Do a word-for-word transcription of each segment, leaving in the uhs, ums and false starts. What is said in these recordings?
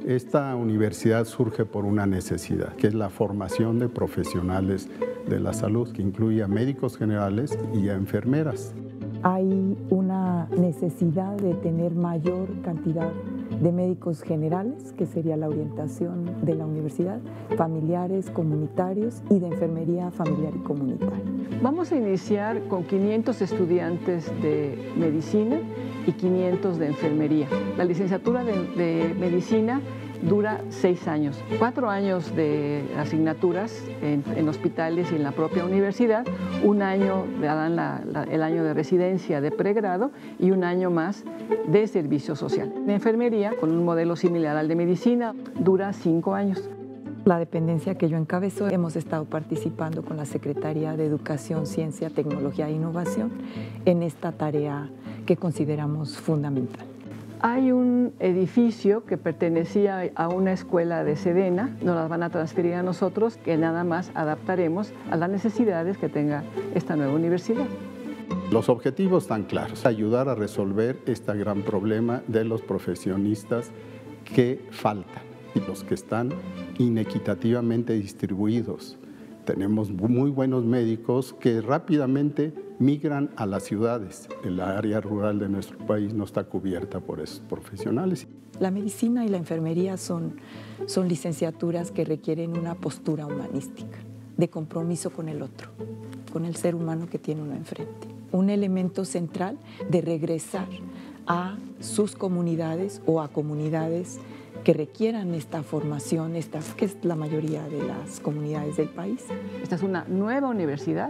Esta universidad surge por una necesidad, que es la formación de profesionales de la salud, que incluye a médicos generales y a enfermeras. Hay una necesidad de tener mayor cantidad de médicos generales, que sería la orientación de la universidad, familiares, comunitarios y de enfermería familiar y comunitaria. Vamos a iniciar con quinientos estudiantes de medicina y quinientos de enfermería. La licenciatura de, de medicina dura seis años, cuatro años de asignaturas en, en hospitales y en la propia universidad, un año dan la, la, el año de residencia de pregrado y un año más de servicio social. La enfermería, con un modelo similar al de medicina, dura cinco años. La dependencia que yo encabezo, hemos estado participando con la Secretaría de Educación, Ciencia, Tecnología e Innovación en esta tarea que consideramos fundamental. Hay un edificio que pertenecía a una escuela de Sedena, nos las van a transferir a nosotros, que nada más adaptaremos a las necesidades que tenga esta nueva universidad. Los objetivos están claros: ayudar a resolver este gran problema de los profesionistas que faltan y los que están inequitativamente distribuidos. Tenemos muy buenos médicos que rápidamente migran a las ciudades. El área rural de nuestro país no está cubierta por esos profesionales. La medicina y la enfermería son, son licenciaturas que requieren una postura humanística, de compromiso con el otro, con el ser humano que tiene uno enfrente. Un elemento central de regresar a sus comunidades o a comunidades que requieran esta formación, esta, que es la mayoría de las comunidades del país. Esta es una nueva universidad.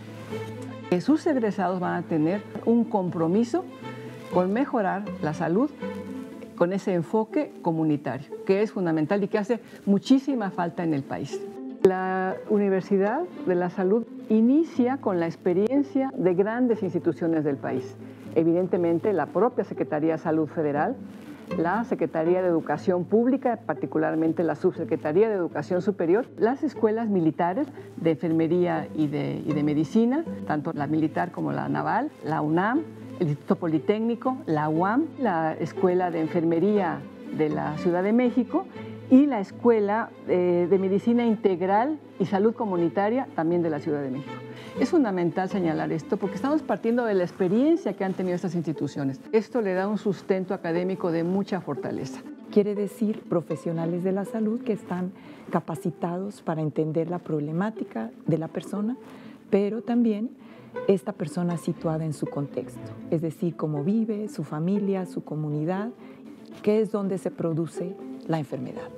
Sus egresados van a tener un compromiso con mejorar la salud con ese enfoque comunitario, que es fundamental y que hace muchísima falta en el país. La Universidad de la Salud inicia con la experiencia de grandes instituciones del país. Evidentemente, la propia Secretaría de Salud Federal, la Secretaría de Educación Pública, particularmente la Subsecretaría de Educación Superior, las escuelas militares de enfermería y de, y de medicina, tanto la militar como la naval, la UNAM, el Instituto Politécnico, la U A M, la Escuela de Enfermería de la Ciudad de México y la Escuela eh, de Medicina Integral y Salud Comunitaria también de la Ciudad de México. Es fundamental señalar esto porque estamos partiendo de la experiencia que han tenido estas instituciones. Esto le da un sustento académico de mucha fortaleza. Quiere decir profesionales de la salud que están capacitados para entender la problemática de la persona, pero también esta persona situada en su contexto, es decir, cómo vive, su familia, su comunidad, que es donde se produce la enfermedad.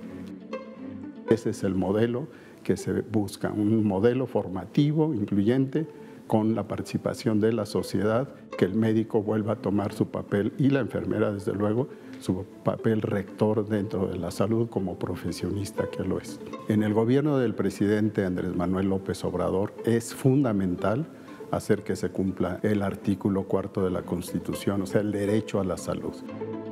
Ese es el modelo que se busca, un modelo formativo, incluyente, con la participación de la sociedad, que el médico vuelva a tomar su papel y la enfermera, desde luego, su papel rector dentro de la salud como profesionista que lo es. En el gobierno del presidente Andrés Manuel López Obrador es fundamental hacer que se cumpla el artículo cuarto de la Constitución, o sea, el derecho a la salud.